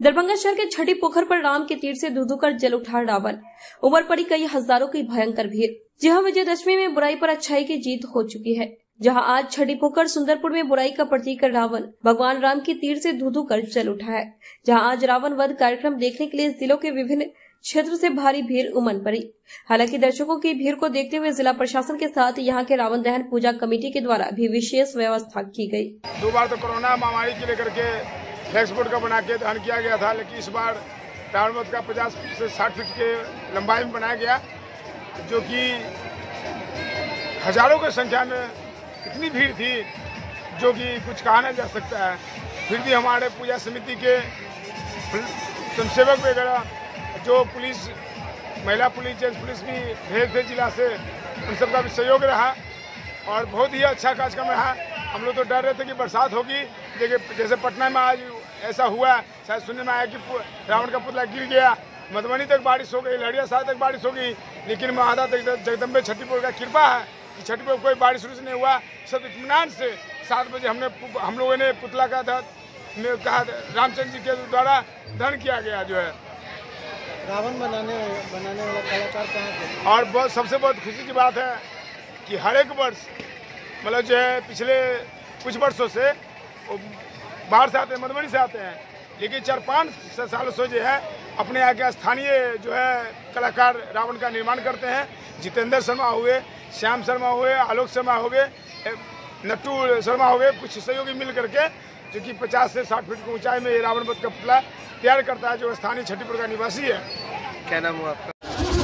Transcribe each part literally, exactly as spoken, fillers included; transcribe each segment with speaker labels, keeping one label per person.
Speaker 1: दरभंगा शहर के छठी पोखर पर राम के तीर से धू कर जल उठा रावण। उमड़ पड़ी कई हजारों की भयंकर भीड़। जहां विजयदशमी में बुराई पर अच्छाई की जीत हो चुकी है। जहां आज छठी पोखर सुंदरपुर में बुराई का प्रतीक रावण भगवान राम के तीर से धू कर जल उठा है। जहां आज रावण वध कार्यक्रम देखने के लिए जिलों के विभिन्न क्षेत्र से भारी भीड़ उमड़ पड़ी। हालांकि दर्शकों की भीड़ को देखते हुए जिला प्रशासन के साथ यहां के रावण दहन पूजा कमेटी के द्वारा भी विशेष व्यवस्था की गई।
Speaker 2: दो बार तो कोरोना महामारी के लेकर के फ्लैक्स बोर्ड का बना के दहन किया गया था, लेकिन इस बार रावण वध का पचास से साठ फीट के लंबाई में बनाया गया, जो कि हजारों की संख्या में इतनी भीड़ थी जो कि कुछ कहा नहीं जा सकता है। फिर भी हमारे पूजा समिति के स्वयंसेवक वगैरह, जो पुलिस, महिला पुलिस, जेंट्स पुलिस भी भेज थे जिला से, उन सबका भी सहयोग रहा और बहुत ही अच्छा कार्यक्रम रहा। हम लोग तो डर रहे थे कि बरसात होगी, देखिए जैसे पटना में आज ऐसा हुआ, शायद सुनने में आया कि रावण का पुतला गिर गया। मधुबनी तक बारिश हो गई, लहरिया साथ तक बारिश हो गई, लेकिन महादा जगदम्बे छठीपुर का कृपा है कि छठीपुर कोई बारिश उरिश नहीं हुआ। सब इत्मीनान से सात बजे हमने हम लोगों ने पुतला का कहा रामचंद्र जी के द्वारा दहन किया गया। जो है
Speaker 3: रावण बनाने बनाने वाला कलाकार कहाँ थे?
Speaker 2: और बहुत सबसे बहुत खुशी की बात है कि हर एक वर्ष मतलब जो है पिछले कुछ वर्षों से बाहर से आते हैं, मधुबनी से आते हैं, लेकिन चार पाँच सालों से जो है अपने यहाँ के स्थानीय जो है कलाकार रावण का निर्माण करते हैं। जितेंद्र शर्मा हुए, श्याम शर्मा हुए, आलोक शर्मा हो गए, नट्टू शर्मा हो गए, कुछ सहयोगी मिल करके जो कि पचास से साठ फीट की ऊंचाई में ये रावण वध का पुतला तैयार करता है, जो स्थानीय छठीपुर का निवासी है।
Speaker 3: क्या नाम हुआ आपका?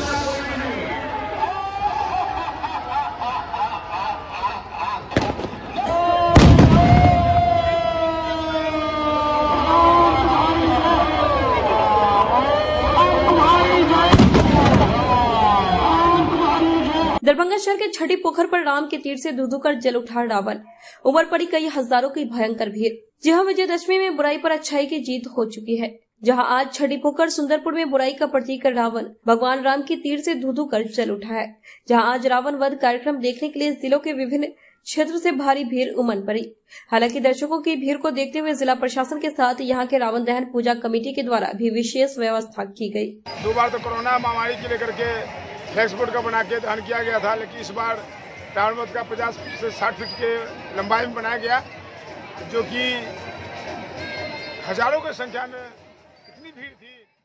Speaker 1: दरभंगा शहर के छठी पोखर पर राम के तीर से धू कर जल उठा रावण। उमड़ पड़ी कई हजारों की भयंकर भीड़। जहां विजयदशमी में बुराई पर अच्छाई की जीत हो चुकी है। जहां आज छठी पोखर सुंदरपुर में बुराई का प्रतीक रावण भगवान राम के तीर से धू कर जल उठा है। जहां आज रावण वध कार्यक्रम देखने के लिए जिलों के विभिन्न क्षेत्र से भारी भीड़ उमड़ पड़ी। हालांकि दर्शकों की भीड़ को देखते हुए जिला प्रशासन के साथ यहां के रावण दहन पूजा कमेटी के द्वारा भी विशेष व्यवस्था की गई।
Speaker 2: दो बार तो कोरोना महामारी के लेकर के फ्लैक्स बोर्ड का बना के दहन किया गया था, लेकिन इस बार रावण वध का पचास से साठ फीट के लंबाई में बनाया गया, जो कि हजारों की संख्या में इतनी भीड़ थी।